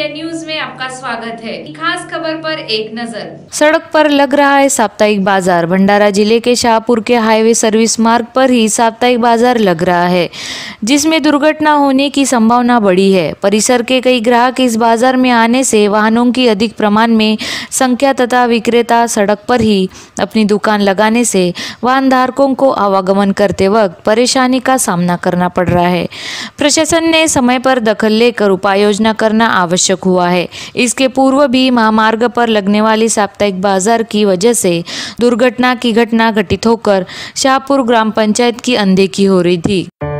India news में आपका स्वागत है। खास खबर पर एक नजर। सड़क पर लग रहा है साप्ताहिक बाजार। भंडारा जिले के शाहपुर के हाईवे सर्विस मार्ग पर ही साप्ताहिक बाजार लग रहा है, जिसमें दुर्घटना होने की संभावना बढ़ी है। परिसर के कई ग्राहक इस बाजार में आने से वाहनों की अधिक प्रमाण में संख्या तथा विक्रेता सड़क पर ही अपनी दुकान लगाने से वाहन धारकों को आवागमन करते वक्त परेशानी का सामना करना पड़ रहा है। प्रशासन ने समय पर दखल लेकर उपाय योजना करना आवश्यक हुआ है। इसके पूर्व भी महामार्ग पर लगने वाली साप्ताहिक बाजार की वजह से दुर्घटना की घटना घटित होकर शाहपुर ग्राम पंचायत की अनदेखी हो रही थी।